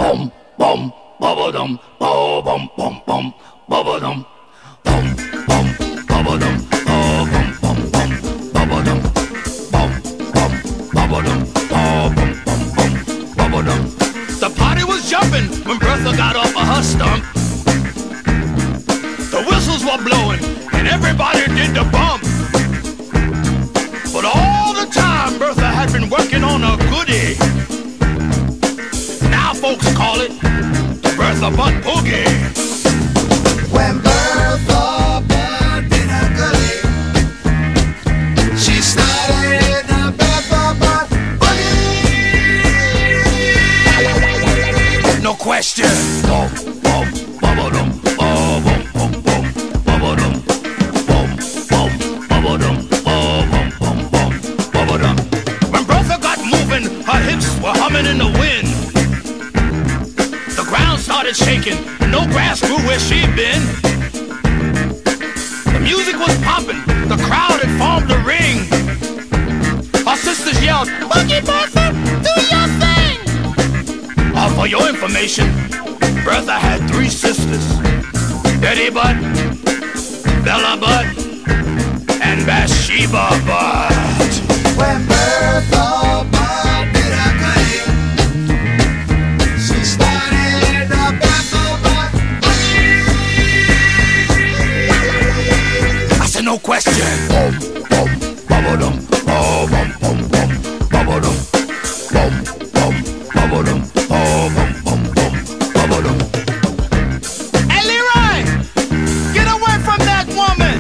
bum bum bubba dum bum bum bum bubba dum bum bum bubba dum bum bum bum bubba dum bum bum bubba dum bum bum bum bubba dum. The party was jumping when Bertha got off of her stump. The whistles were blowing and everybody did the bump. But all the time Bertha had been working on a goodie. Now folks call it the Bertha Butt Boogie. When Bertha Butt did a goodie, she started the Bertha Butt Boogie. No question. Bum bum bubba dum bum bum bum bubba dum bum bum bubba dum bum bum bum bubba dum. When Bertha got moving, her hips were humming in the wind. The ground started shaking, no grass grew where she'd been. The music was popping, the crowd had formed a ring. Her sisters yelled, "Boogie Bertha, do your thing!" For your information, Bertha had 3 sisters: Betty Butt, Bella Butt, and Bathsheba Butt. When Bertha Butt did a goodie, she started the Bertha Butt Boogie. I said no question. Bum bum bubba dum bum bum bum bubba dum bum bum bubba dum bum bum bum bubba dum. Hey Leroy, get away from that woman!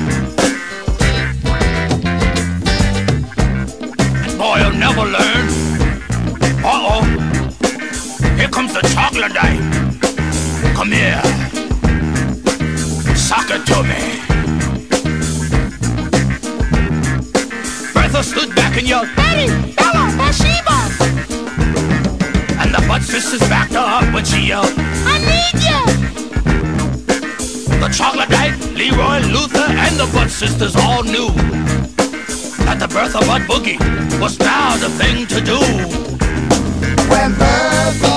That boy'll never learn. Uh-oh, here comes the troglodyte. Come here, sock it to me. Bertha stood back and yelled, "Betty, Bella, Bathsheba!" And the Butt sisters backed her up when she yelled, "I need you!" The troglodyte, Leroy, Luther, and the Butt sisters all knew that the Bertha Butt Boogie was now the thing to do. When Bertha